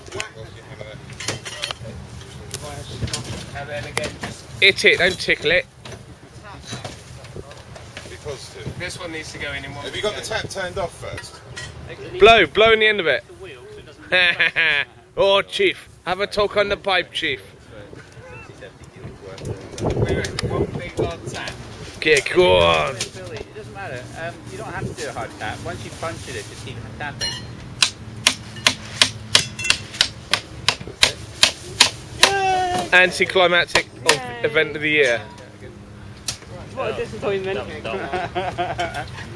And then again, just hit it, don't tickle it. Be positive. this one needs to go in one. Have you got the tap turned off first? Blow in the end of it. Oh, Chief, have a talk on the pipe, Chief. One big hard tap. Okay, go on. Billy, it doesn't matter. You don't have to do a hard tap. Once you punctured it, just keep tapping. Anticlimactic event of the year. What a disappointment.